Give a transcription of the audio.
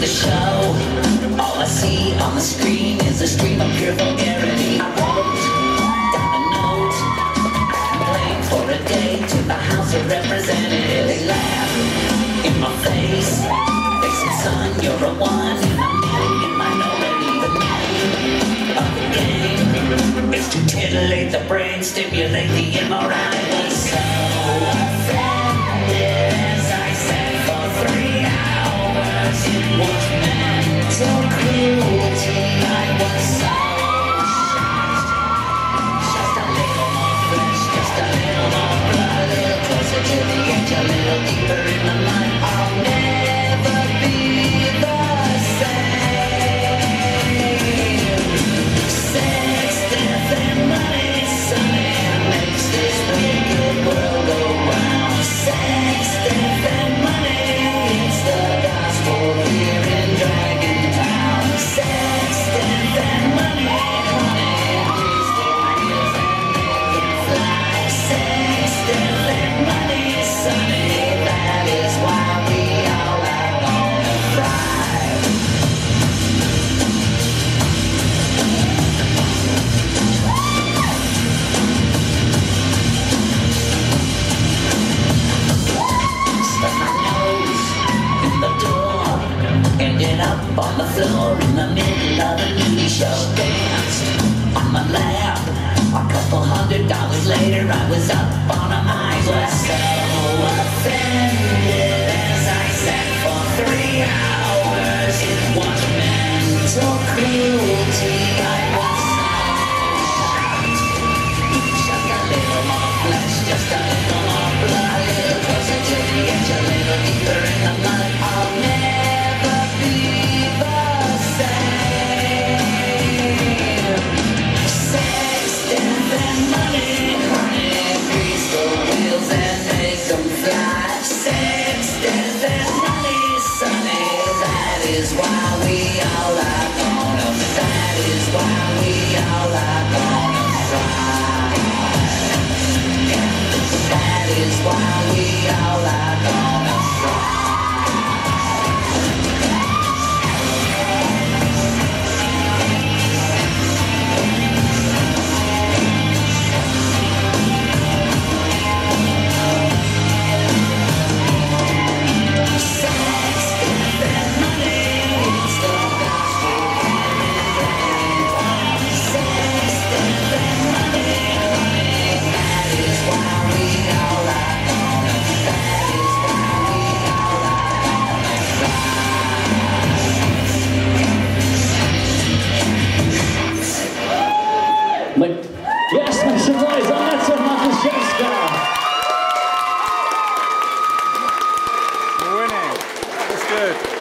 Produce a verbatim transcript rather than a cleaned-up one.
show. All I see on the screen is a stream of pure vulgarity. I wrote down a note, playing for a day to the House of Representatives. They laugh in my face. They said, son, you're a one in a million minority. The name of the game is to titillate the brain, stimulate the immorality. I was so offended as I sat for three hours. It was mental cruelty. I was so shocked. Just a little more flesh, just a little more blood, a little closer to the edge, a little deeper in the mud. I'll never be the same. Sex, death, and money, sonny, makes this wicked world go round. Sex, death, and money, it's the gospel here in Dragon Town. Sex, death, and money, honey, grease the wheels and make them fly. Sex, death, and money, sonny, that is why we all are gonna fry. Stuck my nose in the door, ended up on the floor in the middle of a nudie show. Danced on my lap. A couple hundred dollars later, I was up on a mic. Was so offended as I sat for three hours. It was mental cruelty. I was so shocked. Just a little more flesh, just a little more blood, a little closer to the edge, a little deeper in the mud. I'll never be the same. Sex, death, and money, honey, grease the wheels and make them fly. Sex, death, and money, sonny, that is why we all are gonna, that is why we all are gonna fly. That is why we all are gonna fly. Sex, death, and money, it's the gospel here in Dragon Town. Sex, death, and money, honey, that is why we all are gonna, that is why we all are gonna fly. But